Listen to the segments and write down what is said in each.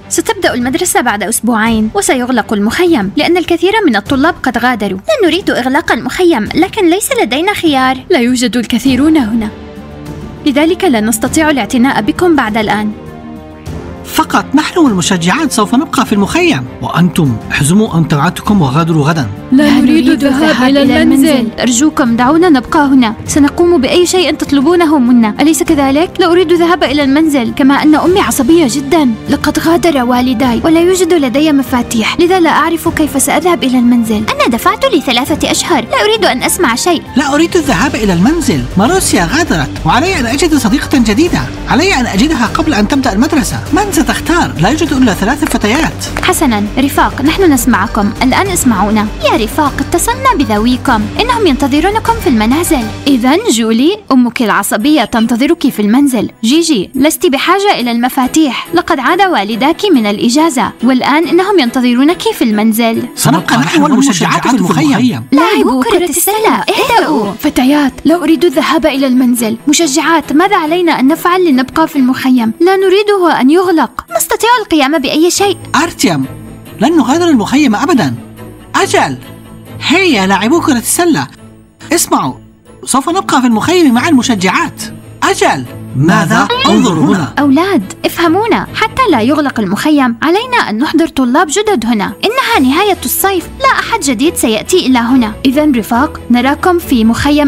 ستبدأ المدرسة بعد أسبوعين وسيغلق المخيم لأن الكثير من الطلاب قد غادروا. لا نريد إغلاق المخيم، لكن ليس لدينا خيار. لا يوجد الكثيرون هنا، لذلك لا نستطيع الاعتناء بكم بعد الآن. فقط نحن والمشجعات سوف نبقى في المخيم، وأنتم احزموا أمتعتكم وغادروا غدا. لا نريد الذهاب إلى المنزل. أرجوكم دعونا نبقى هنا، سنقوم بأي شيء تطلبونه منا، أليس كذلك؟ لا أريد الذهاب إلى المنزل، كما أن أمي عصبية جدا. لقد غادر والداي ولا يوجد لدي مفاتيح، لذا لا أعرف كيف سأذهب إلى المنزل. أنا دفعت ل3 أشهر، لا أريد أن أسمع شيء. لا أريد الذهاب إلى المنزل، ماروسيا غادرت وعلي أن أجد صديقة جديدة. علي أن أجدها قبل أن تبدأ المدرسة. من ستختار؟ لا يوجد إلا 3 فتيات. حسنا رفاق، نحن نسمعكم، الآن اسمعونا. يا رفاق، اتصلنا بذويكم، إنهم ينتظرونكم في المنازل. إذن جولي، أمك العصبية تنتظرك في المنزل. جيجي، لست بحاجة إلى المفاتيح، لقد عاد والداك من الإجازة، والآن إنهم ينتظرونك في المنزل. سنبقى نحن والمشجعات في المخيم. لاعبوا كرة السلة، اهدأوا. فتيات، لا أريد الذهاب إلى المنزل. مشجعات، ماذا علينا أن نفعل لنبقى في المخيم؟ لا نريده أن يغلق، نستطيع القيام بأي شيء. أرتيم، لن نغادر المخيم أبدا. أجل، هيا لاعبو كرة السلة، اسمعوا، سوف نبقى في المخيم مع المشجعات. أجل، ماذا؟ انظروا هنا. أولاد، افهمونا، حتى لا يغلق المخيم علينا أن نحضر طلاب جدد هنا. إنها نهاية الصيف، لا أحد جديد سيأتي إلى هنا. إذن رفاق، نراكم في مخيم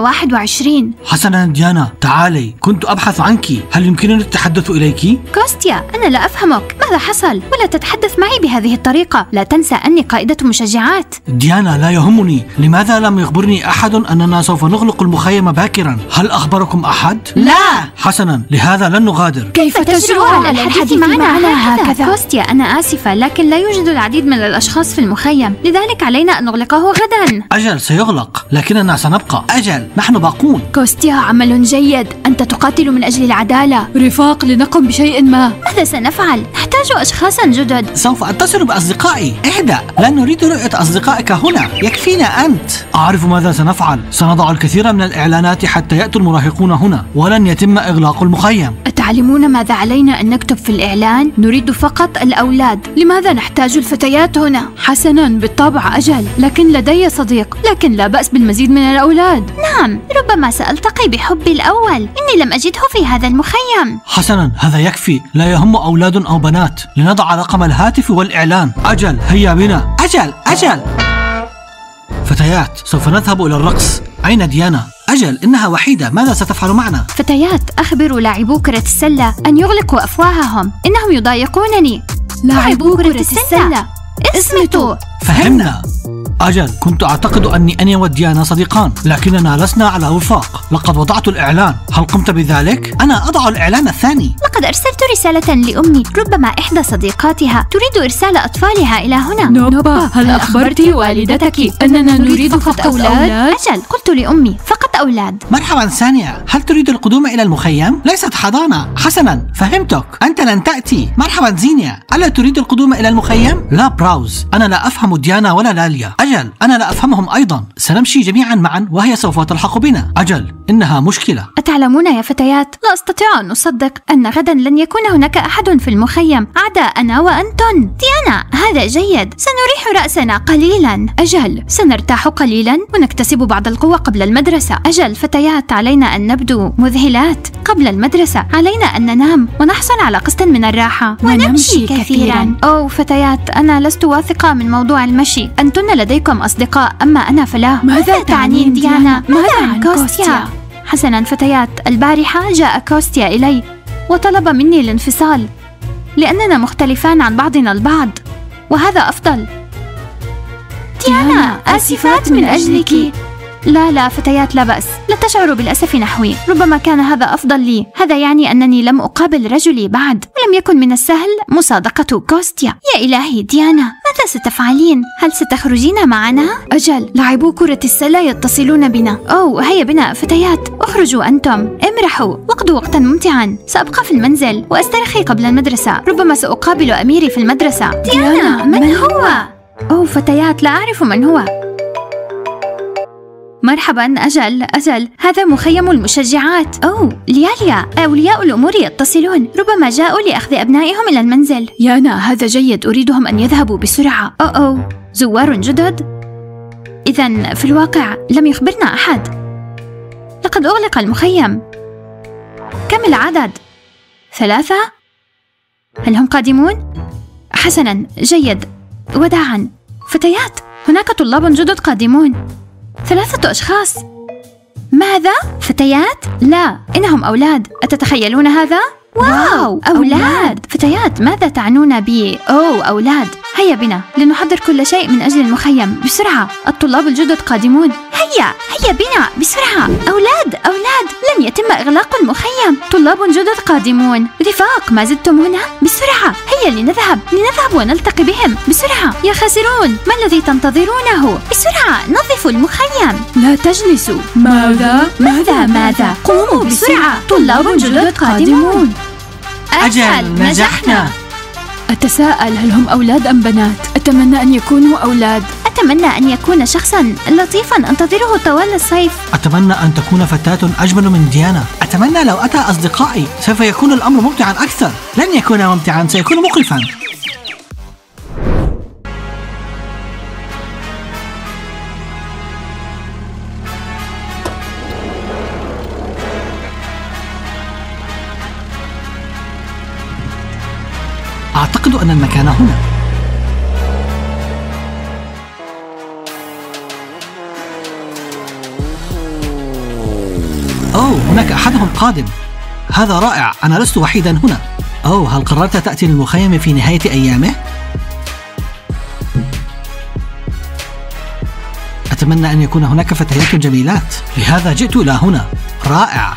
2021. حسنا ديانا، تعالي، كنت أبحث عنك، هل يمكنني التحدث إليك؟ كوستيا، أنا لا أفهمك، ماذا حصل؟ ولا تتحدث معي بهذه الطريقة، لا تنسى أني قائدة مشجعات. ديانا، لا يهمني، لماذا لم يخبرني أحد أننا سوف نغلق المخيم باكرا؟ هل أخبركم أحد؟ لا. حسنا، لهذا لن نغادر. كيف تجرؤ على الحديث معنا هكذا؟ كوستيا، أنا آسفة، لكن لا يوجد العديد من الأشخاص في المخيم، لذلك علينا أن نغلقه غدا. أجل، سيغلق، لكننا سنبقى. أجل، نحن باقون. كوستيا، عمل جيد، أنت تقاتل من أجل العدالة. رفاق، لنقم بشيء ما. ماذا سنفعل؟ نحتاج أشخاصا جدد. سوف أتصل بأصدقائي. اهدأ، لا نريد رؤية أصدقائك هنا، يكفينا أنت. أعرف ماذا سنفعل، سنضع الكثير من الإعلانات حتى يأتي المراهقون هنا، ولن يتم إغلاق المخيم. أتعلمون ماذا علينا أن نكتب في الإعلان؟ نريد فقط الأولاد، لماذا نحتاج الفتيات هنا؟ حسنا، بالطبع. أجل، لكن لدي صديق، لكن لا بأس بالمزيد من الأولاد. نعم، ربما سألتقي بحبي الأول، إني لم أجده في هذا المخيم. حسنا، هذا يكفي، لا يهم أولاد أو بنات، لنضع رقم الهاتف والإعلان. أجل، هيا بنا. أجل أجل. فتيات، سوف نذهب إلى الرقص. أين ديانا؟ أجل، إنها وحيدة، ماذا ستفعل معنا؟ فتيات، أخبروا لاعبو كرة السلة أن يغلقوا أفواههم، إنهم يضايقونني. لاعبو كرة السلة، اصمتوا. فهمنا. أجل، كنت أعتقد أني أنا وديانا صديقان، لكننا لسنا على وفاق. لقد وضعت الإعلان، هل قمت بذلك؟ أنا أضع الإعلان الثاني. لقد أرسلت رسالة لأمي، ربما إحدى صديقاتها تريد إرسال أطفالها إلى هنا. نوبا، هل أخبرت والدتك أننا نريد فقط أولاد؟ أجل، قلت لأمي فقط أولاد. مرحبا ثانية، هل تريد القدوم إلى المخيم؟ ليست حضانة. حسنا، فهمتك، أنت لن تأتي. مرحبا زينيا، ألا تريد القدوم إلى المخيم؟ لا براوز، أنا لا أفهم ديانا ولا لاليا. أجل، أنا لا أفهمهم أيضا، سنمشي جميعا معا وهي سوف تلحق بنا. أجل، إنها مشكلة. أتعلمون يا فتيات، لا أستطيع أن أصدق أن غدا لن يكون هناك أحد في المخيم عدا أنا وأنتن. ديانا، هذا جيد، سنريح رأسنا قليلا. أجل، سنرتاح قليلا ونكتسب بعض القوة قبل المدرسة. أجل فتيات، علينا أن نبدو مذهلات قبل المدرسة، علينا أن ننام ونحصل على قسط من الراحة ونمشي كثيرا. أو فتيات، أنا لست واثقة من موضوع المشي، أنتن لديكم أصدقاء أما أنا فلا. ماذا تعنين ديانا؟ ماذا عن كوستيا؟ حسنا فتيات، البارحة جاء كوستيا إلي وطلب مني الانفصال لأننا مختلفان عن بعضنا البعض، وهذا أفضل. ديانا، آسفات من أجلك. لا فتيات، لا بأس، لا تشعروا بالأسف نحوي، ربما كان هذا أفضل لي. هذا يعني أنني لم أقابل رجلي بعد، ولم يكن من السهل مصادقة كوستيا. يا إلهي ديانا، ماذا ستفعلين؟ هل ستخرجين معنا؟ أجل، لاعبو كرة السلة يتصلون بنا. أوه، هيا بنا فتيات، اخرجوا أنتم، امرحوا، وقضوا وقتا ممتعا. سأبقى في المنزل وأسترخي قبل المدرسة، ربما سأقابل أميري في المدرسة. ديانا، من هو؟ أوه فتيات، لا أعرف من هو. مرحبا. أجل هذا مخيم المشجعات. لياليا، أولياء الأمور يتصلون، ربما جاءوا لأخذ أبنائهم إلى المنزل. يانا، هذا جيد، أريدهم أن يذهبوا بسرعة. زوار جدد؟ إذن في الواقع لم يخبرنا أحد. لقد أغلق المخيم. كم العدد؟ 3؟ هل هم قادمون؟ حسنا، جيد، وداعا. فتيات، هناك طلاب جدد قادمون. 3 أشخاص. ماذا؟ فتيات؟ لا، إنهم أولاد. أتتخيلون هذا؟ واو، أولاد! فتيات، ماذا تعنون أولاد؟ هيا بنا لنحضر كل شيء من أجل المخيم بسرعة. الطلاب الجدد قادمون. هيا بنا بسرعة. أولاد، لن يتم إغلاق المخيم. طلاب جدد قادمون. رفاق، ما زلتم هنا؟ بسرعة، هيا لنذهب ونلتقي بهم بسرعة. يا خاسرون، ما الذي تنتظرونه؟ بسرعة، نظفوا المخيم. لا تجلسوا. ماذا؟ قوموا بسرعة، طلاب جدد قادمون. أجل، نجحنا. أتساءل، هل هم أولاد أم بنات؟ أتمنى أن يكونوا أولاد. أتمنى أن يكون شخصا لطيفا أنتظره طوال الصيف. أتمنى أن تكون فتاة أجمل من ديانا. أتمنى لو أتى أصدقائي سوف يكون الأمر ممتعا أكثر. لن يكون ممتعا، سيكون مخيفا. أعتقد أن المكان هنا. هناك أحدهم قادم. هذا رائع، أنا لست وحيدا هنا. هل قررت تأتي للمخيم في نهاية أيامه؟ أتمنى أن يكون هناك فتيات جميلات، لهذا جئت إلى هنا. رائع.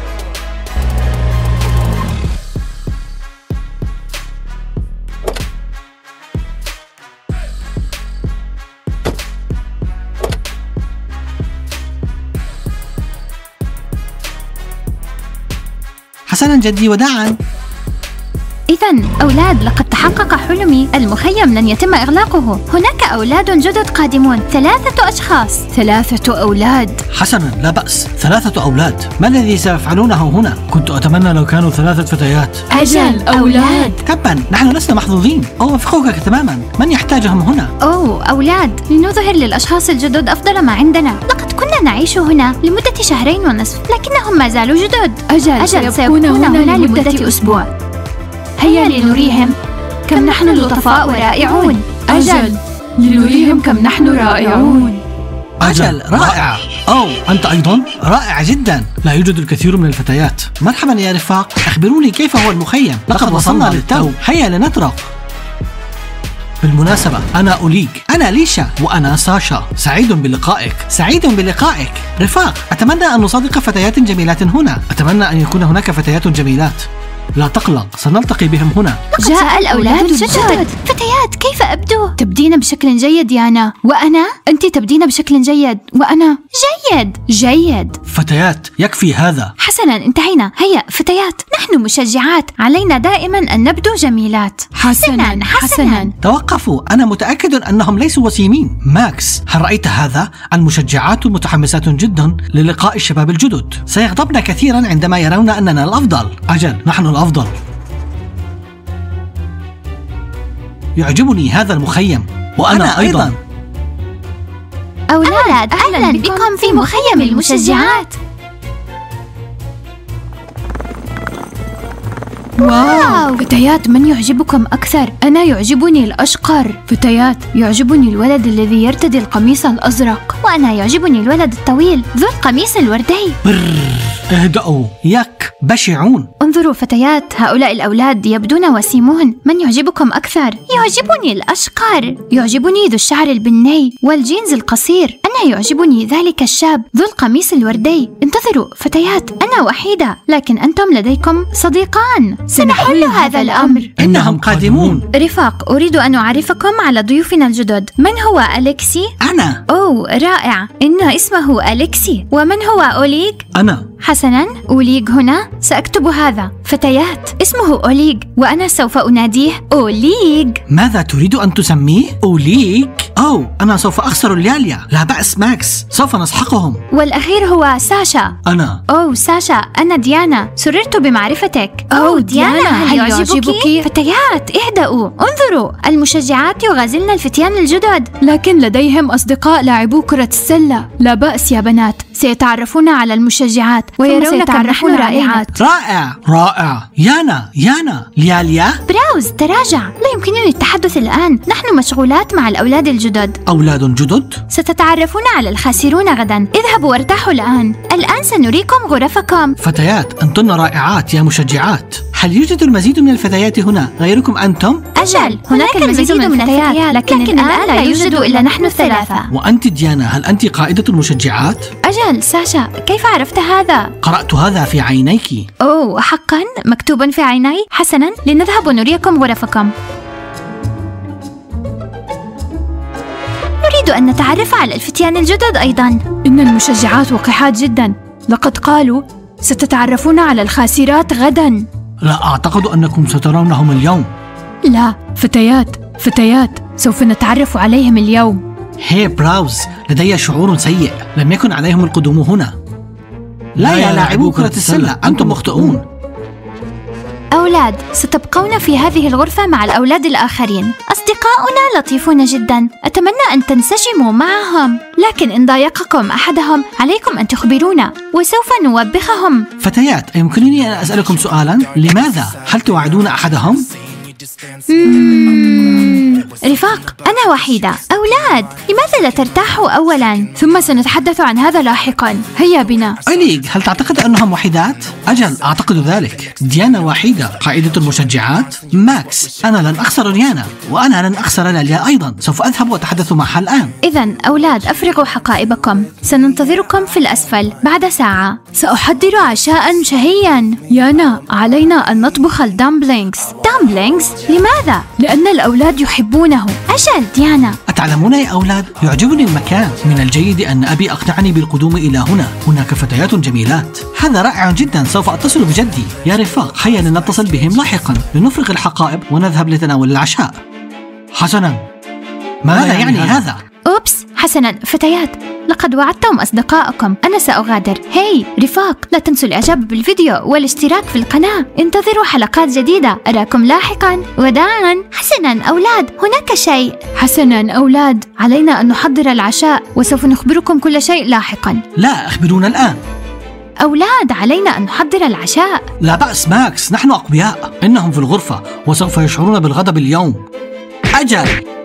حسنا جدي، وداعا. إذن أولاد، لقد تحقق حلمي. المخيم لن يتم إغلاقه. هناك أولاد جدد قادمون. 3 أشخاص. 3 أولاد. حسنا، لا بأس. 3 أولاد. ما الذي سيفعلونه هنا؟ كنت أتمنى لو كانوا 3 فتيات. أجل، أولاد. تبا، نحن لسنا محظوظين. أوافقك تماما. من يحتاجهم هنا؟ أولاد، لنظهر للأشخاص الجدد أفضل ما عندنا. لقد كنا نعيش هنا لمدة 2.5 شهر، لكنهم ما زالوا جدد. أجل، سيكون هنا لمدة أسبوع. هيا لنريهم كم نحن لطفاء ورائعون. أجل، لنريهم كم نحن رائعون. أجل، رائع. أنت أيضا؟ رائع جدا. لا يوجد الكثير من الفتيات. مرحبا يا رفاق، أخبروني كيف هو المخيم؟ لقد وصلنا للتو. هيا لنطرق. بالمناسبة، أنا أوليغ. أنا ليشا. وأنا ساشا. سعيد بلقائك. رفاق، أتمنى أن نصادق فتيات جميلات هنا. أتمنى أن يكون هناك فتيات جميلات. لا تقلق، سنلتقي بهم هنا. جاء الأولاد الجدد. فتيات، كيف أبدو؟ تبدين بشكل جيد يانا. وأنا؟ أنت تبدين بشكل جيد. وأنا؟ جيد. فتيات، يكفي هذا. حسنا، انتهينا. هيا فتيات، نحن مشجعات، علينا دائما أن نبدو جميلات. حسنا. توقفوا، أنا متأكد أنهم ليسوا وسيمين. ماكس، هل رأيت هذا؟ المشجعات متحمسات جدا للقاء الشباب الجدد. سيغضبن كثيرا عندما يرون أننا الأفضل. أجل، نحن الأفضل. يعجبني هذا المخيم. وأنا أيضا. أولاد، أهلا بكم في مخيم المشجعات. واو. فتيات، من يعجبكم أكثر؟ أنا يعجبني الأشقر. فتيات، يعجبني الولد الذي يرتدي القميص الأزرق. وأنا يعجبني الولد الطويل ذو القميص الوردي. اهدأوا، بشعون. انظروا فتيات، هؤلاء الأولاد يبدون وسيمون. من يعجبكم أكثر؟ يعجبني الأشقر. يعجبني ذو الشعر البني والجينز القصير. أنا يعجبني ذلك الشاب ذو القميص الوردي. انتظروا فتيات، أنا وحيدة، لكن أنتم لديكم صديقان. سنحل هذا الأمر. إنهم قادمون. رفاق، أريد أن أعرفكم على ضيوفنا الجدد. من هو أليكسي؟ أنا. رائع، إن اسمه أليكسي. ومن هو أوليغ؟ أنا. حسنا، أوليغ هنا. سأكتب هذا. فتيات، اسمه أوليغ، وأنا سوف أناديه أوليغ. ماذا تريد أن تسميه؟ أوليغ؟ أوه، أنا سوف أخسر لياليا. لا بأس ماكس، سوف نسحقهم. والأخير هو ساشا. أنا. أوه ساشا، أنا ديانا، سررت بمعرفتك. أوه ديانا، هل يعجبك؟ فتيات اهدأوا، انظروا، المشجعات يغازلن الفتيان الجدد. لكن لديهم أصدقاء لاعبو كرة السلة. لا بأس يا بنات، سيتعرفون على المشجعات ويرون كم نحن رائعات. رائع رائع. يانا لياليا. براوز تراجع، لا يمكنني التحدث الآن، نحن مشغولات مع الأولاد الجدد. أولاد جدد؟ ستتعرفون على الخاسرون غدا، اذهبوا وارتاحوا الآن سنريكم غرفكم. فتيات، أنتن رائعات يا مشجعات. هل يوجد المزيد من الفتيات هنا غيركم أنتم؟ أجل، هناك المزيد من الفتيات، لكن الآن لا يوجد إلا نحن الثلاثة. وأنت ديانا، هل أنت قائدة المشجعات؟ أجل ساشا، كيف عرفت هذا؟ قرأت هذا في عينيك. أوه حقا؟ مكتوب في عيني؟ حسنا، لنذهب ونريكم غرفكم. نريد أن نتعرف على الفتيان الجدد أيضا. إن المشجعات وقحات جدا، لقد قالوا ستتعرفون على الخاسرات غدا. لا أعتقد أنكم سترونهم اليوم. لا، فتيات سوف نتعرف عليهم اليوم. هي براوز، لدي شعور سيء، لم يكن عليهم القدوم هنا. لا يا لاعبو كرة السلة، أنتم مخطئون. أولاد، ستبقون في هذه الغرفة مع الأولاد الآخرين. أصدقاؤنا لطيفون جدا، أتمنى أن تنسجموا معهم، لكن إن ضايقكم أحدهم عليكم أن تخبرونا وسوف نوبخهم. فتيات، أيمكنني أن أسألكم سؤالا؟ لماذا؟ هل توعدون أحدهم؟ رفاق، أنا وحيدة. أولاد، لماذا لا ترتاحوا أولا؟ ثم سنتحدث عن هذا لاحقا. هيا بنا. أليغ، هل تعتقد أنهم وحيدات؟ أجل، أعتقد ذلك. ديانا وحيدة، قائدة المشجعات. ماكس، أنا لن أخسر ديانا، وأنا لن أخسر لاليا أيضا. سوف أذهب وأتحدث معها الآن. إذن أولاد، أفرغوا حقائبكم، سننتظركم في الأسفل بعد ساعة. سأحضر عشاء شهيا. يانا، علينا أن نطبخ الدامبلينغز. دامبلينغز؟ لماذا؟ لأن الأولاد يحبونه. أجل ديانا. أتعلمون يا أولاد، يعجبني المكان. من الجيد أن أبي أقنعني بالقدوم إلى هنا. هناك فتيات جميلات. هذا رائع جدا، سوف أتصل بجدي. يا رفاق، هيا لنتصل بهم لاحقا، لنفرغ الحقائب ونذهب لتناول العشاء. حسنا، ماذا يعني هذا؟ أوبس، حسنا فتيات، لقد وعدتم أصدقائكم، أنا سأغادر. هاي رفاق، لا تنسوا الإعجاب بالفيديو والاشتراك في القناة. انتظروا حلقات جديدة، أراكم لاحقا. وداعا. حسنا أولاد، هناك شيء. حسنا أولاد، علينا أن نحضر العشاء وسوف نخبركم كل شيء لاحقا. لا، أخبرونا الآن. أولاد، علينا أن نحضر العشاء. لا بأس ماكس، نحن أقوياء. إنهم في الغرفة وسوف يشعرون بالغضب اليوم. أجل.